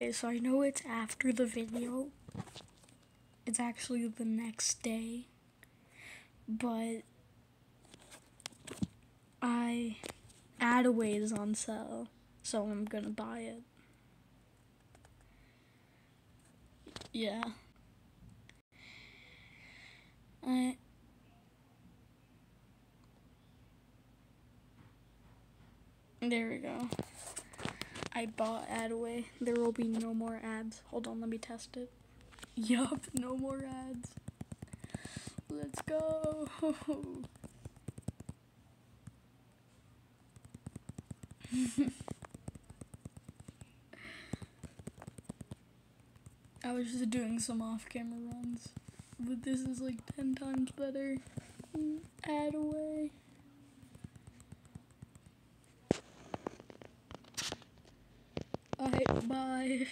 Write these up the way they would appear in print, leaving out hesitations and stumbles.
Okay, so I know it's after the video. It's actually the next day. But Adaway is on sale, so I'm gonna buy it. Yeah. There we go. I bought Adaway. There will be no more ads. Hold on, let me test it. Yup, no more ads. Let's go. I was just doing some off-camera runs, but this is like 10 times better. Adaway. Alright, bye.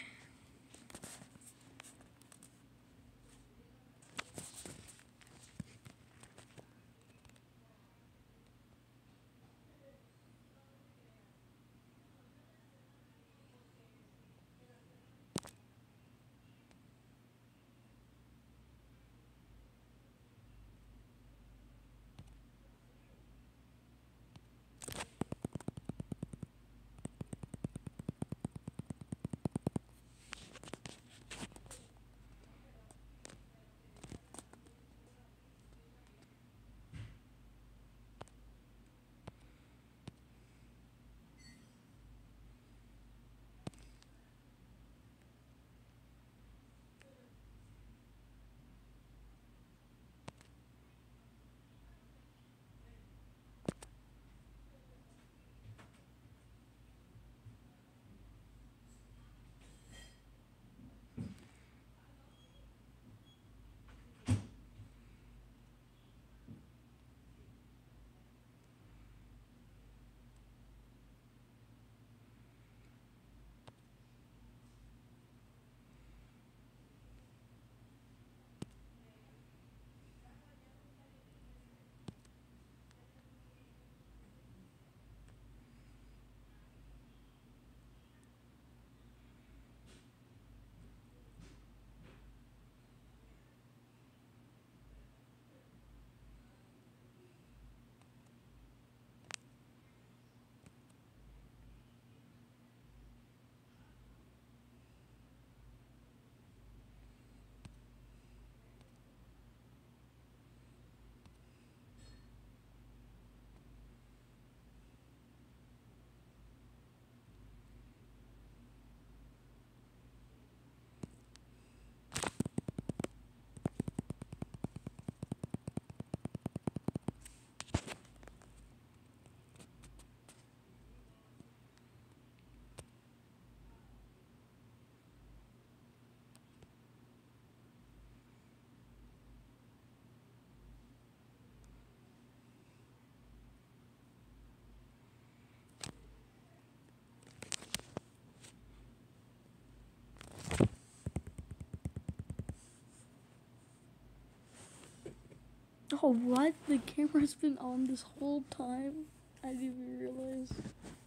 Oh, what? The camera's been on this whole time? I didn't even realize.